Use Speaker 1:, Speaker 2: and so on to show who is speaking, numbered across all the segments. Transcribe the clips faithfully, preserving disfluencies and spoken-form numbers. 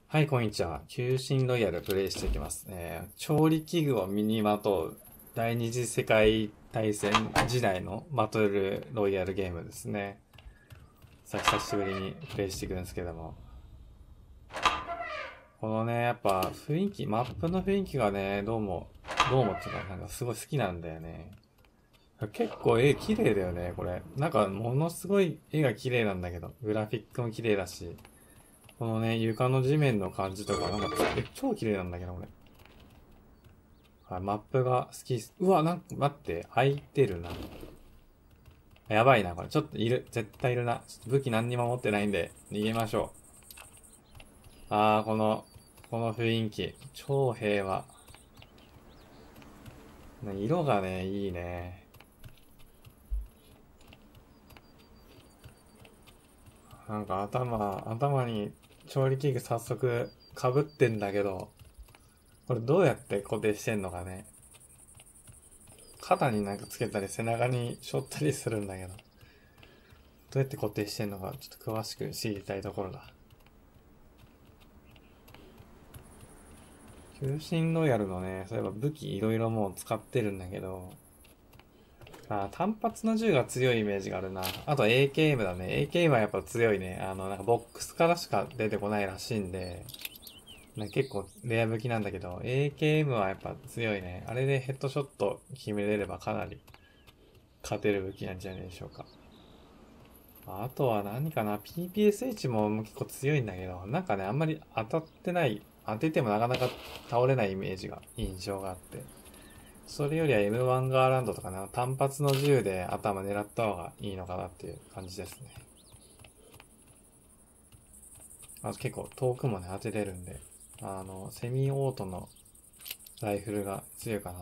Speaker 1: はい、こんにちは。求心ロイヤルプレイしていきます。えー調理器具を身にまとう第二次世界大戦時代のバトルロイヤルゲームですね。さあ、久しぶりにプレイしていくんですけども。このね、やっぱ雰囲気、マップの雰囲気がね、どうも、どうもっていうか、なんかすごい好きなんだよね。結構絵綺麗だよね、これ。なんかものすごい絵が綺麗なんだけど、グラフィックも綺麗だし、このね、床の地面の感じとか、なんか、え、超綺麗なんだけど、これ。はい、マップが好きっす。うわ、なんか、待って、開いてるな。やばいな、これ。ちょっといる。絶対いるな。ちょっと武器何にも持ってないんで、逃げましょう。あー、この、この雰囲気。超平和。ね、色がね、いいね。なんか頭、頭に調理器具早速被ってんだけど、これどうやって固定してんのかね。肩になんかつけたり背中に背負ったりするんだけど、どうやって固定してんのかちょっと詳しく知りたいところだ。求心ロイヤルのね、そういえば武器いろいろもう使ってるんだけど、あ、単発の銃が強いイメージがあるな。あと エーケーエム だね。エーケーエム はやっぱ強いね。あの、なんかボックスからしか出てこないらしいんで、ね、結構レア武器なんだけど、エーケーエム はやっぱ強いね。あれでヘッドショット決めれればかなり勝てる武器なんじゃないでしょうか。あとは何かな ?ピーピーエスエイチ も結構強いんだけど、なんかね、あんまり当たってない、当ててもなかなか倒れないイメージが、印象があって。それよりは エムワン ガーランドとかな、単発の銃で頭狙った方がいいのかなっていう感じですね。あと結構遠くもね、当てれるんで、あの、セミオートのライフルが強いかな。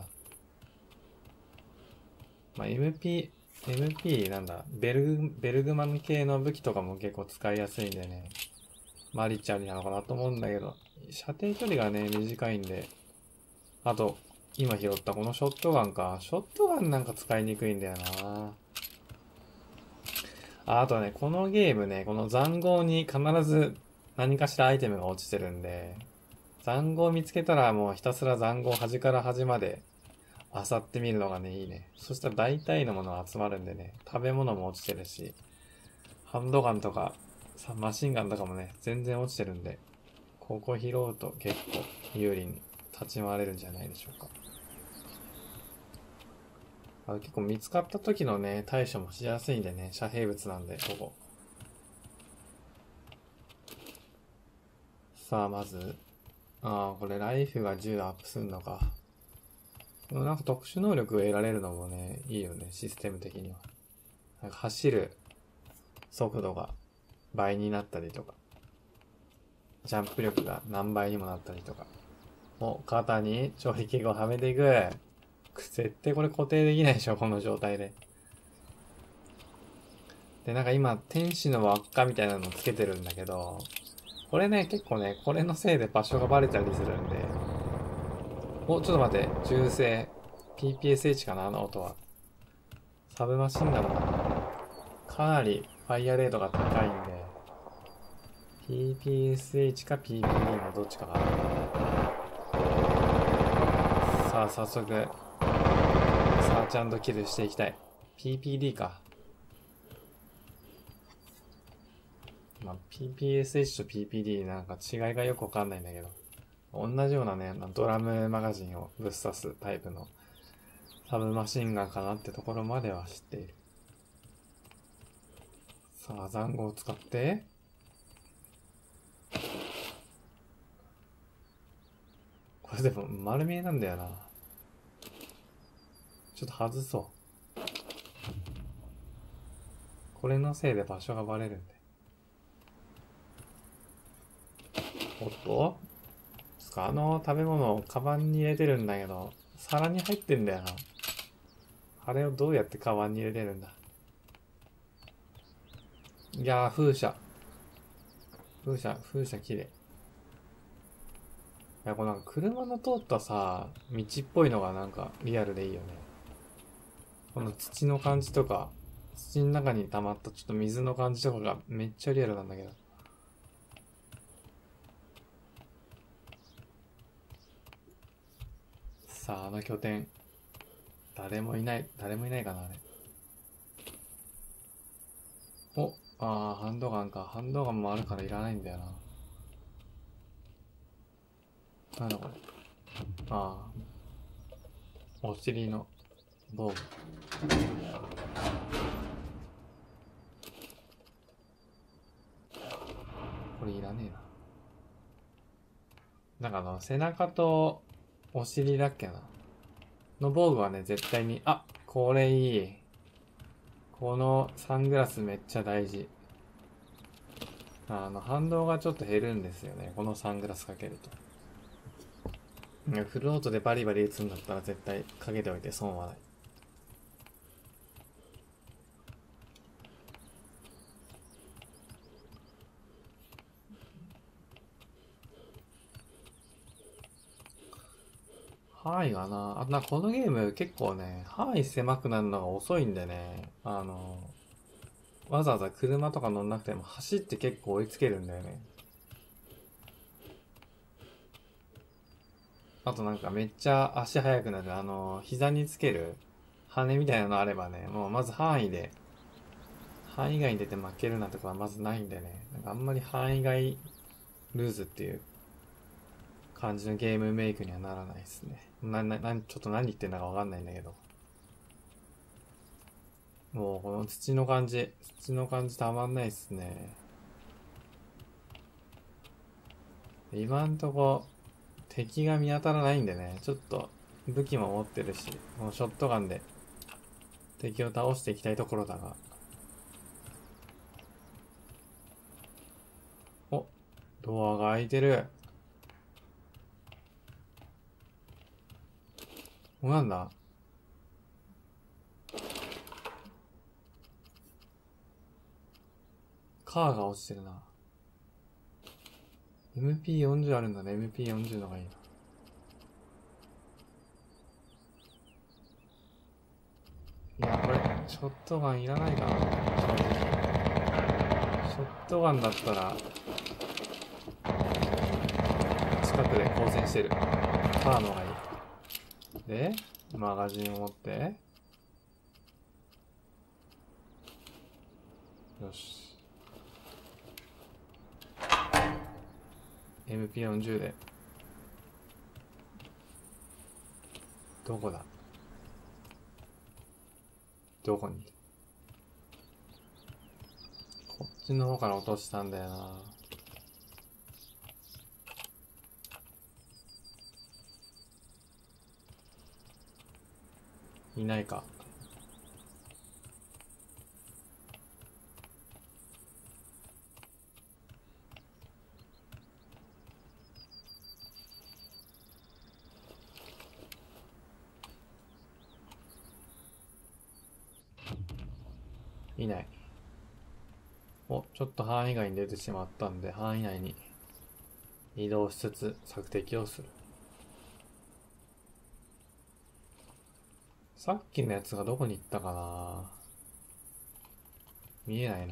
Speaker 1: まあ、エムピー、エムピー なんだ、ベルグ、ベルグマン系の武器とかも結構使いやすいんでね、マリチャリなのかなと思うんだけど、射程距離がね、短いんで、あと、今拾ったこのショットガンか。ショットガンなんか使いにくいんだよな。あ、あとね、このゲームね、この残壕に必ず何かしらアイテムが落ちてるんで、残壕見つけたらもうひたすら残壕端から端まで漁ってみるのがね、いいね。そしたら大体のもの集まるんでね、食べ物も落ちてるし、ハンドガンとか、マシンガンとかもね、全然落ちてるんで、ここ拾うと結構有利に立ち回れるんじゃないでしょうか。あ、結構見つかった時のね、対処もしやすいんでね、遮蔽物なんで、ここ。さあ、まず、ああ、これライフがじゅうアップすんのか。なんか特殊能力が得られるのもね、いいよね、システム的には。なんか走る速度が倍になったりとか、ジャンプ力が何倍にもなったりとか。もう肩に調理器具をはめていく。絶対これ固定できないでしょ、この状態で。で、なんか今、天使の輪っかみたいなのつけてるんだけど、これね、結構ね、これのせいで場所がバレたりするんで、お、ちょっと待って、銃声。ピーピーエスエイチ かな、あの音は。サブマシンガンだ。かなりファイアレートが高いんで、ピーピーエスエイチ か ピーピーディー のどっちかかな。さあ、早速、サーチ&キルしていきたい。ピーピーディー か。まあ、ピーピーエスエイチ と ピーピーディー なんか違いがよくわかんないんだけど、同じようなね、ドラムマガジンをぶっ刺すタイプのサブマシンガンかなってところまでは知っている。さあ、残壕を使って、これでも丸見えなんだよな。ちょっと外そう。これのせいで場所がバレるんで。おっとあの食べ物をカバンに入れてるんだけど、皿に入ってんだよな。あれをどうやってカバンに入れてるんだ。いやー、風車。風車、風車綺麗。いや、このなんか車の通ったさ、道っぽいのがなんかリアルでいいよね。この土の感じとか、土の中に溜まったちょっと水の感じとかがめっちゃリアルなんだけど。 さあ、あの拠点。誰もいない、誰もいないかな、あれ。お、ああ、ハンドガンか。ハンドガンもあるからいらないんだよな。なんだこれ。ああ、お尻の防具。これいらねえな。なんかあの、背中とお尻だっけな。の防具はね、絶対に、あ、これいい。このサングラスめっちゃ大事。あの、反動がちょっと減るんですよね。このサングラスかけると。フルオートでバリバリ打つんだったら絶対かけておいて損はない。範囲がな、あ、な、このゲーム結構ね、範囲狭くなるのが遅いんでね、あの、わざわざ車とか乗んなくても走って結構追いつけるんだよね。あとなんかめっちゃ足速くなる、あの、膝につける羽みたいなのあればね、もうまず範囲で、範囲外に出て負けるなんてことはまずないんでね、なんかあんまり範囲外ルーズっていう感じのゲームメイクにはならないですね。な、な、な、ちょっと何言ってんだかわかんないんだけど。もうこの土の感じ、土の感じたまんないっすね。今んとこ敵が見当たらないんでね、ちょっと武器も持ってるし、このショットガンで敵を倒していきたいところだが。お、ドアが開いてる。お、なんだ、カーが落ちてるな。エムピーよんじゅう あるんだね。エムピーよんじゅう のがいいな。いや、これ、ショットガンいらないかな。正直。ショットガンだったら、近くで交戦してる。カーの方がいい。で、マガジンを持って。よし。エムピーよんじゅう で。どこだ、どこに、こっちの方から落としたんだよな。いないか。いない。お、ちょっと範囲外に出てしまったんで、範囲内に移動しつつ索敵をする。さっきのやつがどこに行ったかな。見えないな。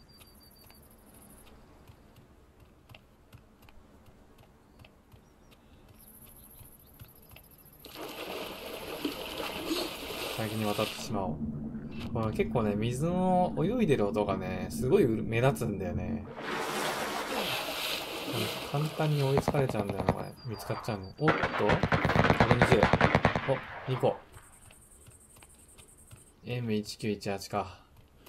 Speaker 1: 先に渡ってしまおう。これ結構ね、水の泳いでる音がね、すごい目立つんだよね。簡単に追いつかれちゃうんだよな、これ。見つかっちゃうの。おっと ?ひゃくにじゅう。お、にこ。エムいちきゅういちはち か。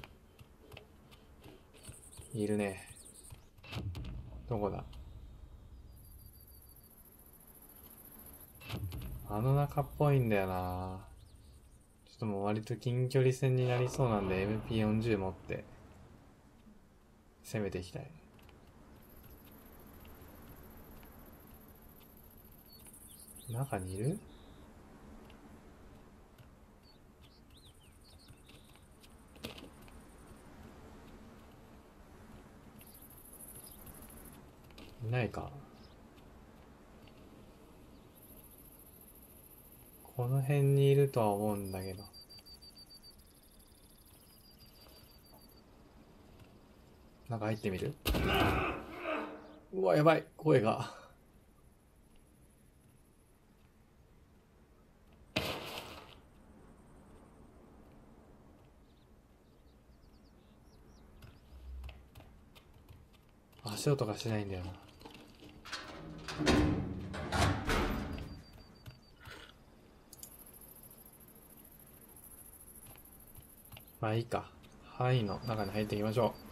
Speaker 1: いるね。どこだ、あの中っぽいんだよな。ちょっともう割と近距離戦になりそうなんで エムピーよんじゅう 持って攻めていきたい。中にいる？いないか。この辺にいるとは思うんだけど。中入ってみる？うわ、やばい。声が。 足音がしないんだよな。まあいいか。範囲の中に入っていきましょ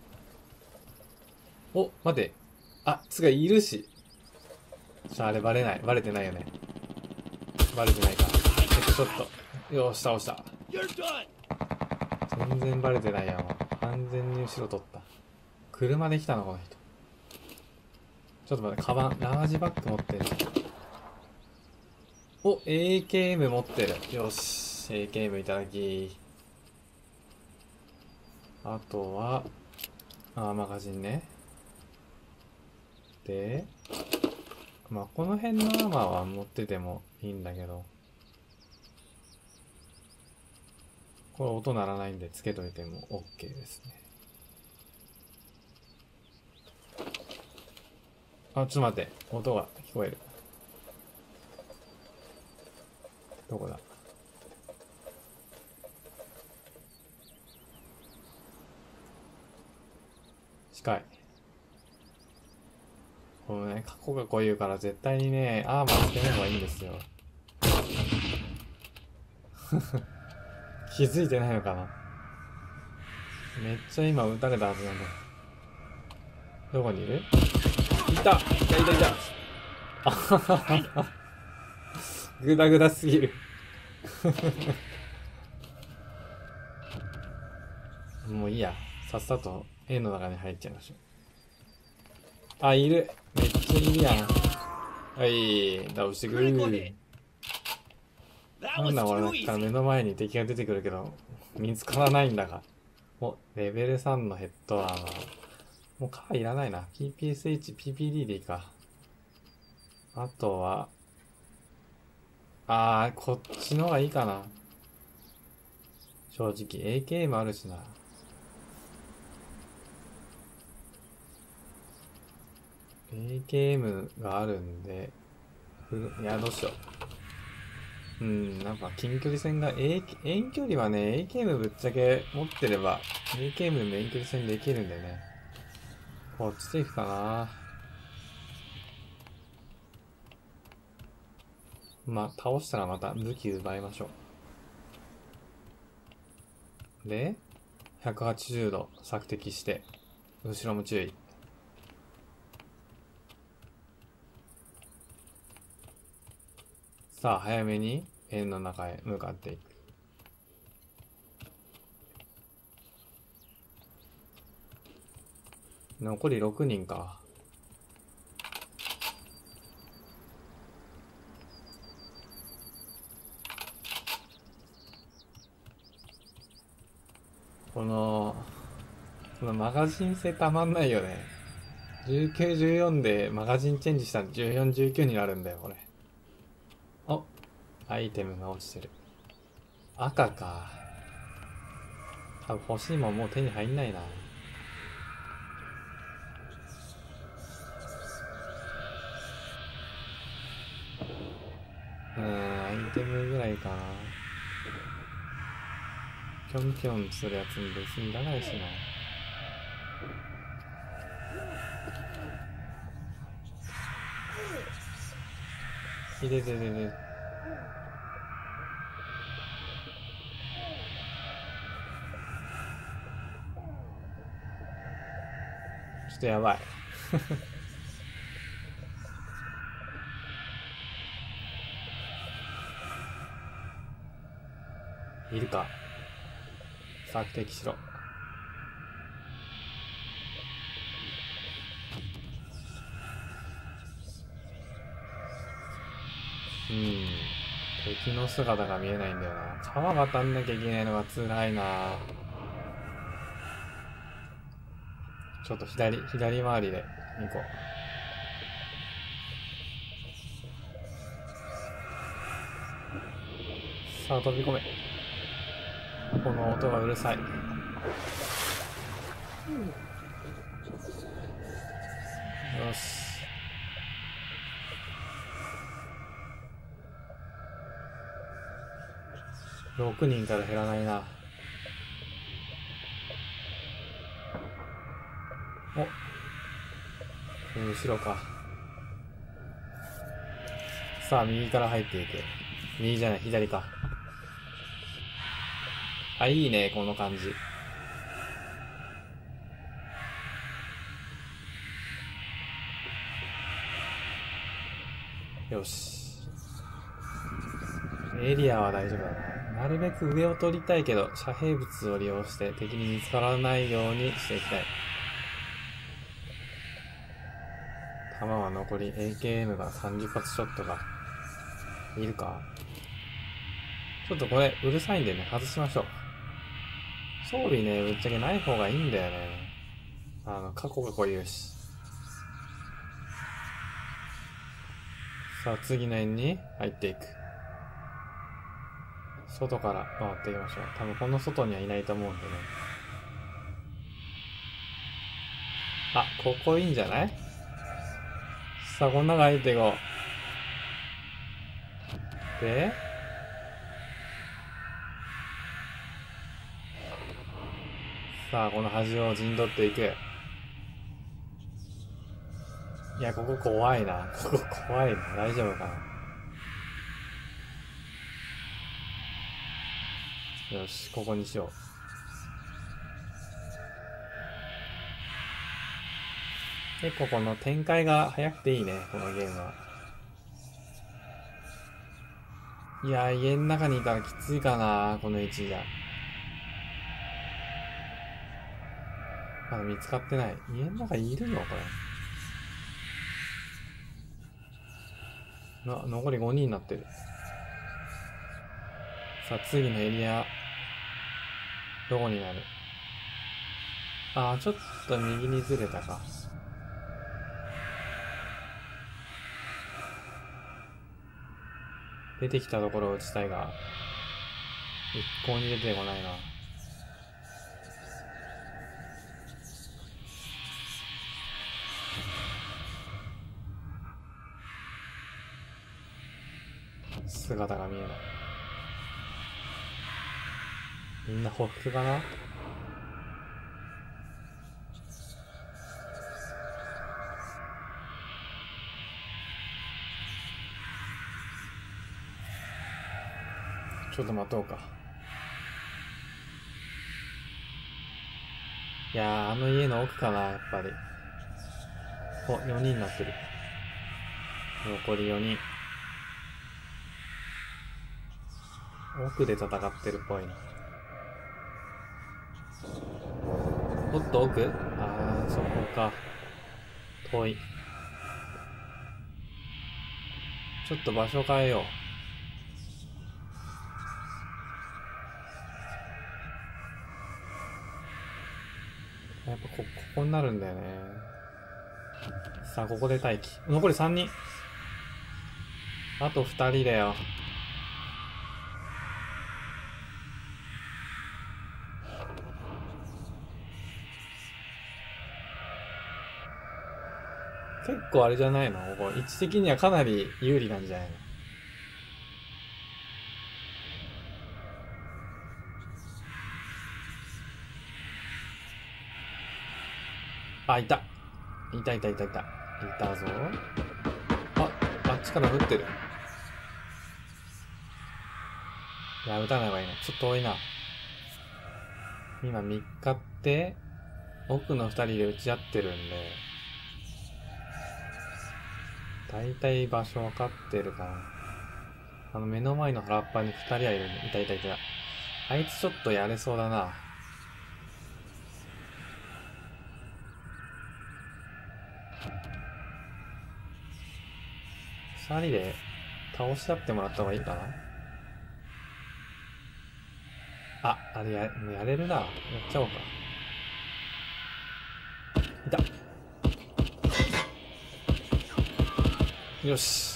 Speaker 1: う。お、待て。あ、つがいるし。さあ、あれバレない。バレてないよね。バレてないか。ヘッドショット。よーし、倒した。全然バレてないやん。完全に後ろ取った。車で来たの、この人。ちょっと待って、カバン、ラージバッグ持ってる。お、エーケーエム 持ってる。よし、エーケーエム いただき。あとは、あー、マガジンね。で、まあ、この辺のアーマーは持っててもいいんだけど、これ音鳴らないんでつけといても OK ですね。あ、ちょっと待って。音が聞こえる。どこだ？近い。このね、過去がこう言うから絶対にね、アーマーつけない方がいいんですよ。気づいてないのかな？めっちゃ今撃たれたはずなんだ。どこにいる？いた！いたいたいた！あははは。グダグダすぎる。もういいや。さっさと円の中に入っちゃいましょう。あ、いる。めっちゃいるやん。はい、倒してくる。なんだこれ、なんか目の前に敵が出てくるけど、見つからないんだが。お、レベルさんのヘッドアーマー。もうカーいらないな。ピーピーエスエイチ、ピーピーディー でいいか。あとは、あー、こっちの方がいいかな。正直、エーケーエム あるしな。エーケーエム があるんで、いや、どうしよう。うん、なんか近距離戦が、A、遠距離はね、エーケーエム ぶっちゃけ持ってれば、エーケーエム でも遠距離戦できるんでね。こっちでいくかな。まあ、倒したらまた武器奪いましょう。で、ひゃくはちじゅうど索敵して、後ろも注意。さあ、早めに円の中へ向かっていく。残りろくにんか。この、このマガジン性たまんないよね。じゅうきゅう、じゅうよんでマガジンチェンジしたらじゅうよん、じゅうきゅうになるんだよ、これ。お、アイテムが落ちてる。赤か。多分欲しいもんもう手に入んないな。うーん、アイテムぐらいかな。ぴょんぴょんするやつに別にいらないしな。いでででで。ちょっとやばい。いるか。索敵しろ。うん。敵の姿が見えないんだよな。川渡んなきゃいけないのが辛いな。ちょっと左、左回りで行こう。さあ飛び込め。この音がうるさい。よし。ろくにんから減らないな。お、 後ろか。さあ、右から入っていく。右じゃない、左か。あ、いいね、この感じ。よし。エリアは大丈夫だな。なるべく上を取りたいけど、遮蔽物を利用して敵に見つからないようにしていきたい。弾は残り エーケーエム がさんじゅっ発ショットがいるか。ちょっとこれうるさいんでね、外しましょう。装備ね、ぶっちゃけない方がいいんだよね。あの、過去がこう言うし。さあ、次の円に入っていく。外から回っていきましょう。多分この外にはいないと思うんでね。あ、ここいいんじゃない？さあ、こん中入っていこう。で、さあ、この端を陣取っていく。いや、ここ怖いな。ここ怖いな。大丈夫かな。よし、ここにしよう。結構この展開が早くていいね、このゲームは。いやー、家の中にいたらきついかな、この位置じゃ。まだ見つかってない。家の中にいるのこれ。な、残りごにんになってる。さあ、次のエリア、どこになる？あー、ちょっと右にずれたか。出てきたところを打ちたいが、一向に出てこないな。姿が見えない。みんなほふくかな？ちょっと待とうか。いやー、あの家の奥かな、やっぱり。お、よにんになってる。残りよにん。奥で戦ってるっぽいな。おっと、奥？あー、そこか。遠い。ちょっと場所変えよう。やっぱこ、ここになるんだよね。さあ、ここで待機。残りさんにん。あとふたりだよ。結構あれじゃないの？ここ位置的にはかなり有利なんじゃないの？あ、いた。いたいたいたいた。いたぞ。あ、あっちから降ってる。いや、撃たない方がいいな。ちょっと遠いな。今みっかって、奥のふたりで撃ち合ってるんで、だいたい場所分かってるかな。あの目の前の原っぱにふたりはいるんで、いたいたいた。あいつちょっとやれそうだな。ふたりで倒し合ってもらった方がいいかな。あ、あれや、やれるな。やっちゃおうか。いた。よし。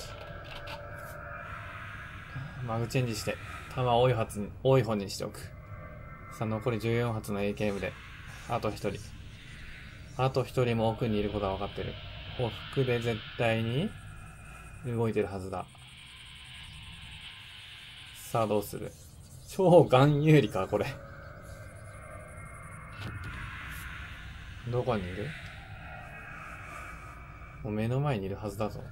Speaker 1: マグチェンジして、弾多い発に、多い方にしておく。さあ、残りじゅうよん発の エーケーエム で、あとひとり。あとひとりも奥にいることは分かってる。往復で絶対に動いてるはずだ。さあ、どうする？超ガン有利か、これ。どこにいる？ もう目の前にいるはずだぞ。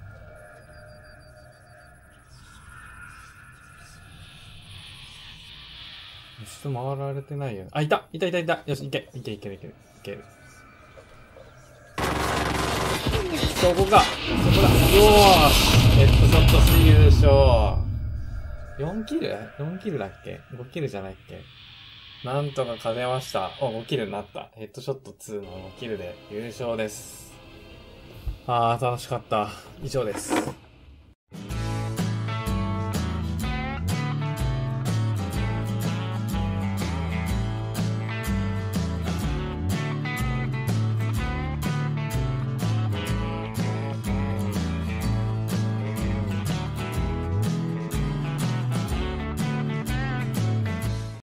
Speaker 1: 後ろ回られてないよ。あ、いたいたいたいたよし、いけいけいけいけいけいける。そこかそこだおーヘッドショットして優勝 !よん キル ?よん キルだっけ ?ご キルじゃないっけなんとか勝てました。お、ごキルになった。ヘッドショットツーのごキルで優勝です。あー、楽しかった。以上です。